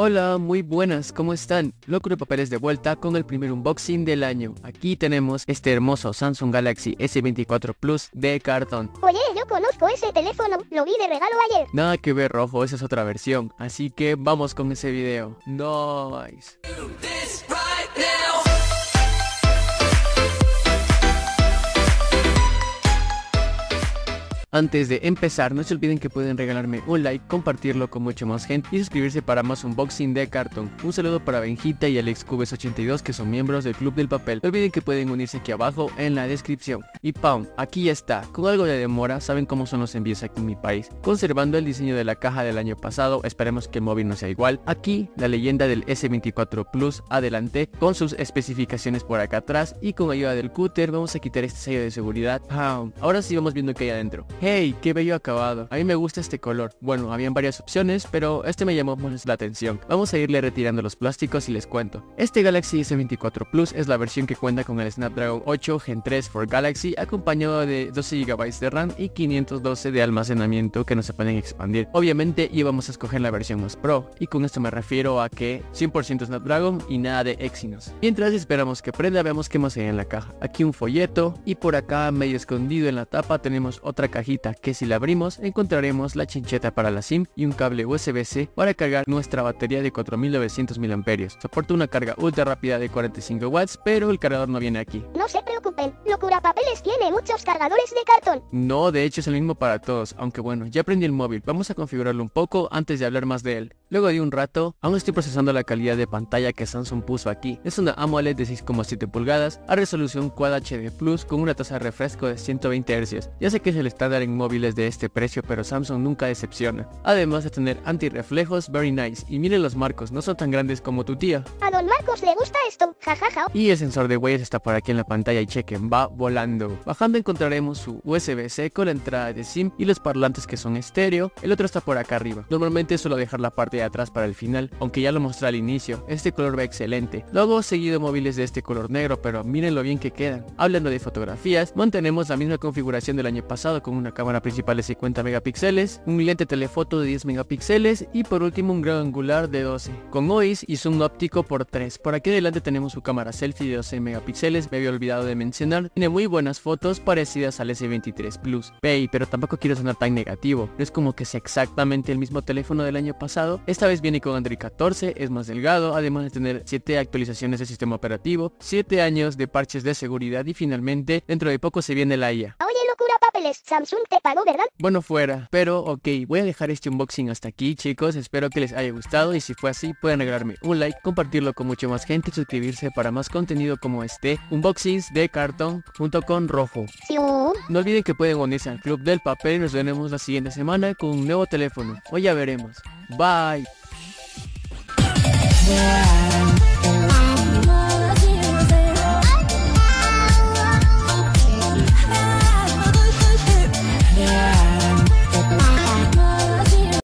Hola, muy buenas, ¿cómo están? Locura de Papeles de vuelta con el primer unboxing del año. Aquí tenemos este hermoso Samsung Galaxy S24 Plus de cartón. Oye, yo conozco ese teléfono, lo vi de regalo ayer. Nada que ver, rojo, esa es otra versión. Así que vamos con ese video. Nice. Antes de empezar, no se olviden que pueden regalarme un like, compartirlo con mucha más gente y suscribirse para más unboxing de cartón. Un saludo para Benjita y AlexCubes82 que son miembros del Club del Papel. No olviden que pueden unirse aquí abajo en la descripción. Y ¡pam! Aquí ya está. Con algo de demora, saben cómo son los envíos aquí en mi país. Conservando el diseño de la caja del año pasado, esperemos que el móvil no sea igual. Aquí, la leyenda del S24 Plus adelante, con sus especificaciones por acá atrás. Y con ayuda del cúter vamos a quitar este sello de seguridad. ¡Pam! Ahora sí vamos viendo qué hay adentro. ¡Hey! ¡Qué bello acabado! A mí me gusta este color. Bueno, habían varias opciones, pero este me llamó más la atención. Vamos a irle retirando los plásticos y les cuento. Este Galaxy S24 Plus es la versión que cuenta con el Snapdragon 8 Gen 3 for Galaxy, acompañado de 12 GB de RAM y 512 de almacenamiento que no se pueden expandir. Obviamente íbamos a escoger la versión más Pro, y con esto me refiero a que 100% Snapdragon y nada de Exynos. Mientras esperamos que prenda, veamos qué más hay en la caja. Aquí un folleto, y por acá medio escondido en la tapa tenemos otra cajita que si la abrimos encontraremos la chincheta para la SIM y un cable USB-C para cargar nuestra batería de 4900 mAh. Soporta una carga ultra rápida de 45 watts, pero el cargador no viene aquí. No se preocupen, Locura Papeles tiene muchos cargadores de cartón. No, de hecho es el mismo para todos, aunque bueno, ya prendí el móvil, vamos a configurarlo un poco antes de hablar más de él. Luego de un rato, aún estoy procesando la calidad de pantalla que Samsung puso aquí. Es una AMOLED de 6,7 pulgadas a resolución Quad HD Plus con una tasa de refresco de 120 Hz. Ya sé que es el estándar en móviles de este precio, pero Samsung nunca decepciona. Además de tener antirreflejos, very nice. Y miren los marcos, no son tan grandes como tu tía. A don Marcos le gusta esto, jajaja. Y el sensor de huellas está por aquí en la pantalla y chequen, va volando. Bajando encontraremos su USB-C con la entrada de SIM y los parlantes que son estéreo. El otro está por acá arriba. Normalmente suelo dejar la parte de atrás para el final, aunque ya lo mostré al inicio. Este color va excelente. Luego seguido móviles de este color negro, pero miren lo bien que quedan. Hablando de fotografías, mantenemos la misma configuración del año pasado con una cámara principal de 50 megapíxeles, un lente telefoto de 10 megapíxeles y por último un gran angular de 12, con OIS y zoom óptico por 3. Por aquí adelante tenemos su cámara selfie de 12 megapíxeles, me había olvidado de mencionar. Tiene muy buenas fotos parecidas al S23 Plus. Hey, pero tampoco quiero sonar tan negativo, no es como que sea exactamente el mismo teléfono del año pasado. Esta vez viene con Android 14, es más delgado, además de tener 7 actualizaciones de sistema operativo, 7 años de parches de seguridad y finalmente dentro de poco se viene la IA. Oye, Locura Papeles, Samsung te pagó, ¿verdad? Bueno, fuera, pero ok, voy a dejar este unboxing hasta aquí, chicos. Espero que les haya gustado y si fue así pueden regalarme un like, compartirlo con mucha más gente, suscribirse para más contenido como este, unboxings de cartón junto con Rojo. Sí. No olviden que pueden unirse al Club del Papel y nos veremos la siguiente semana con un nuevo teléfono, o ya veremos. Bye.